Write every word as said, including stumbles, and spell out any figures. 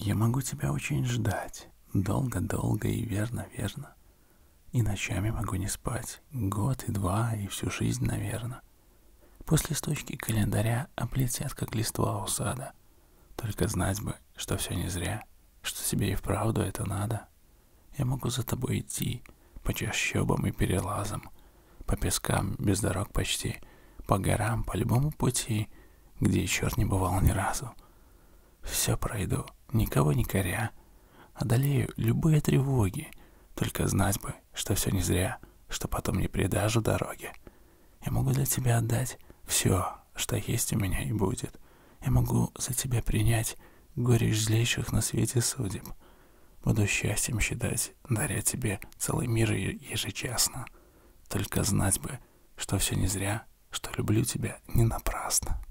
Я могу тебя очень ждать, долго-долго и верно-верно. И ночами могу не спать, год и два, и всю жизнь, наверно. После строчки календаря облетят, как листва у сада. Только знать бы, что все не зря, что тебе и вправду это надо. Я могу за тобой идти по чащобам и перелазам, по пескам без дорог почти, по горам, по любому пути, где и черт не бывал ни разу. Все пройду, никого не коря, одолею любые тревоги, только знать бы, что все не зря, что потом не предашь в дороге. Я могу для тебя отдать все, что есть у меня и будет. Я могу за тебя принять горечь злейших на свете судеб. Буду счастьем считать, даря тебе целый мир ежечасно. Только знать бы, что все не зря, что люблю тебя не напрасно.